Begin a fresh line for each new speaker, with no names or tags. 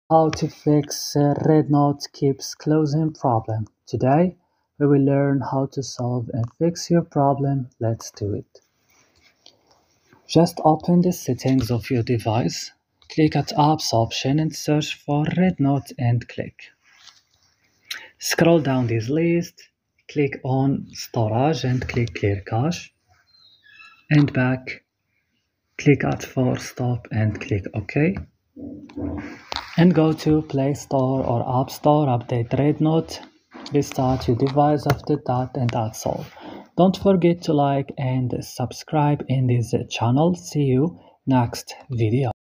How to fix RedNote keeps closing problem. Today we will learn how to solve and fix your problem. Let's do it. Just open the settings of your device, click at Apps option and search for RedNote and click. Scroll down this list, click on Storage and click Clear Cache, and back, click at Force Stop and click OK. And go to Play Store or App Store, update RedNote, restart your device after that, and that's all. Don't forget to like and subscribe in this channel. See you next video.